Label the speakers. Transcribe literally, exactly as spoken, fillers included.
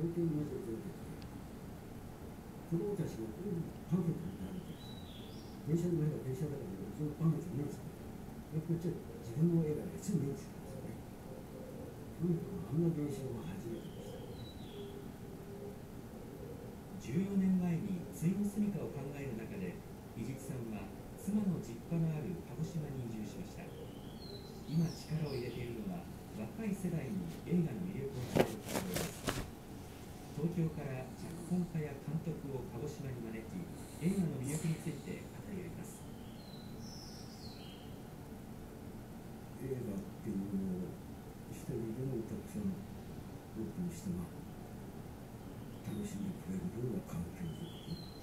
Speaker 1: 東京にまで出てきて、子供たちがパンフレットに並べて、電車の前が電車だから、そのパンフレット見ますけど、やっぱりちょっと自分の絵がね、すぐ目につくんですよね。とにかくあんな現象は初めてでした。
Speaker 2: じゅうよねんまえについの住みかを考える中で、伊地知さんは妻の実家のある鹿児島に移住しました。今力を入れているのは、若い世代に映画の魅力を伝える活動です。東京から脚本家や監督を鹿児島に招き、映画の魅力について語り合います。
Speaker 1: 映画っていうのを一人でもたくさん多くの人が楽しんでくれるような環境づくり、